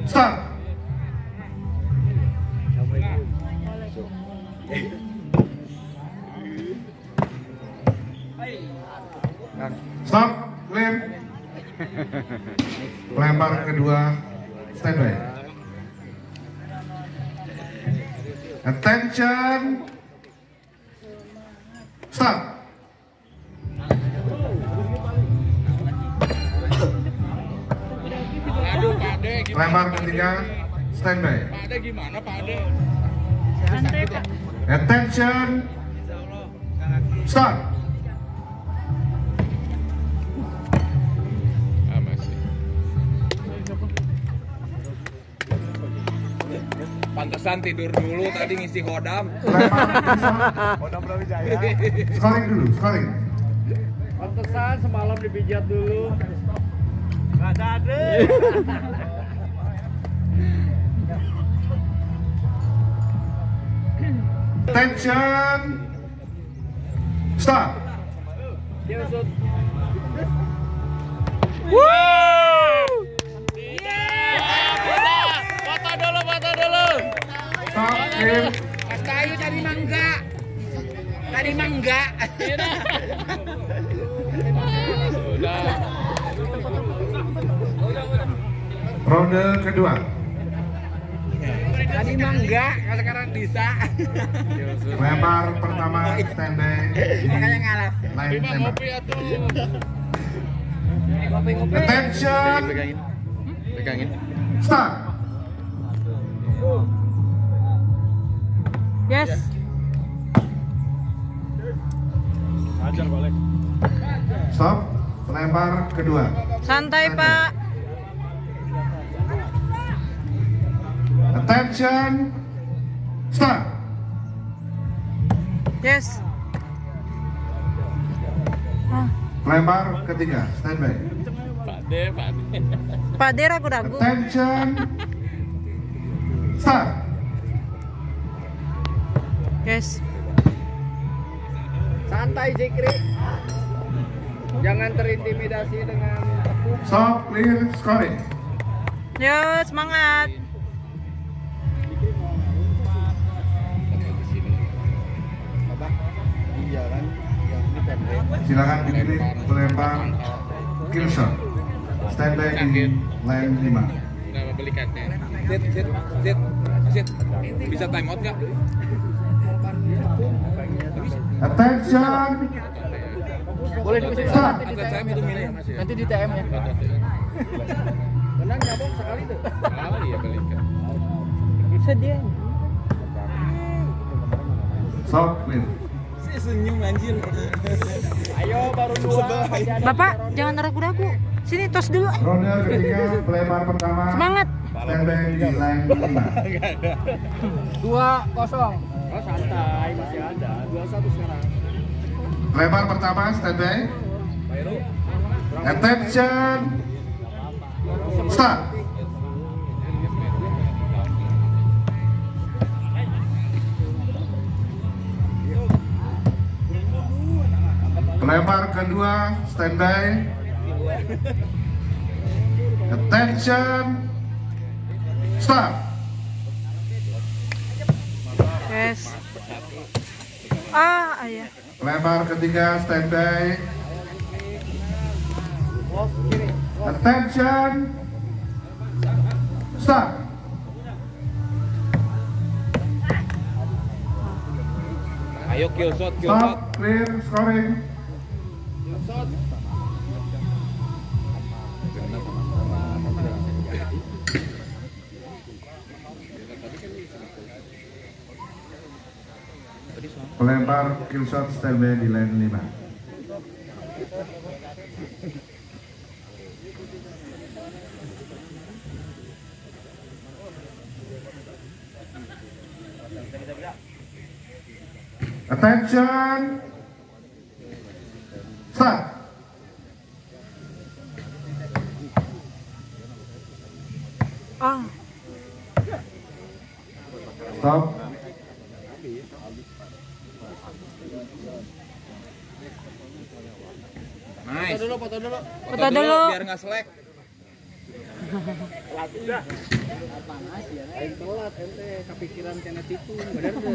Start. Stop, clear. Pelempar kedua, standby. Attention. Start. Aduh, Pak Ade, Pelempar ketiga, standby. Pak Ade gimana, Pak Ade? Santai, Pak. Attention. Start. Pantesan tidur dulu tadi ngisi kodam. Kodam Brawijaya. Scoring dulu, scoring. Pantesan semalam dipijat dulu. Nggak ada. Attention. Start. Dia usut. Foto dulu, foto dulu. Stop, clear. Mas Kayu tadi mangga. Tadi mangga. Sudah. Ronde kedua. Tadi mangga, sekarang bisa. Lempar pertama, standby. Makanya ngalah. Line Bima tembak. ngopi ya tuh. Attention. Pegangin. Start. Yes. Ajar balik. Stop. Lempar kedua. Santai, Pak. Attention. Start. Yes. Ah, Lempar ketiga, standby. Pak De, Pak De. Pak De ragu-ragu. Attention. Start. Yes. Santai Zikri. Jangan terintimidasi dengan tepuk. Stop, clear, scoring. Yo, semangat. Iya kan? Yang ini pendek. Silakan dipilih pelempar kill shot. Standby di line 5. Udah beli katnya. Zit. Bisa time out nggak? Attention. Boleh dikasih Start. nanti di Atlet saya TM. itu milih Mas ya. Nanti di TM ya. Menang nyabong sekali tuh. Oh iya belikan. Sedih. Stop, clear. Si senyum anjir. Ayo baru dua. Masih ada Bapak, tiga ronde. jangan ragu-ragu. Sini tos dulu. Ronde ketiga, pelempar pertama. Semangat. Standby di line 5. 2-0. Oh santai, masih ada. 2-1 sekarang. Pelempar pertama, standby. Bayro. Attention. Start. Pelempar kedua, standby. Attention. Start. Yes. Ah, ayah. Pelempar ketiga, standby. Wolf kiri. Attention. Start. Ayo kill shot. Stop. Clear. Scoring. Pelempar kill shot, standby di line 5. Attention. Start. Ah, Stop. Nice. Foto dulu. Foto dulu. Biar nggak selek. Udah. Aing telat ente kepikiran kena tipu. Bener tuh.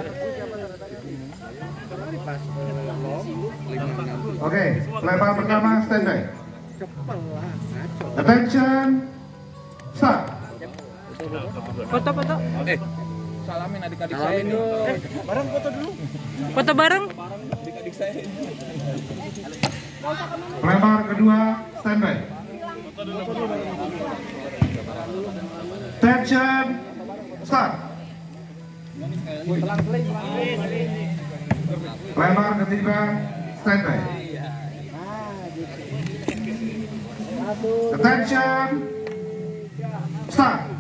Pas Oke, lempar pertama standby. cepel lah. Ngaco. Attention, start. Foto-foto. Salamin adik-adik saya Salamin ini. dong. Bareng foto dulu. Foto bareng. Adik-adik saya ini. Lempar kedua standby. Attention, start. Lempar ketiga standby. Attention, start.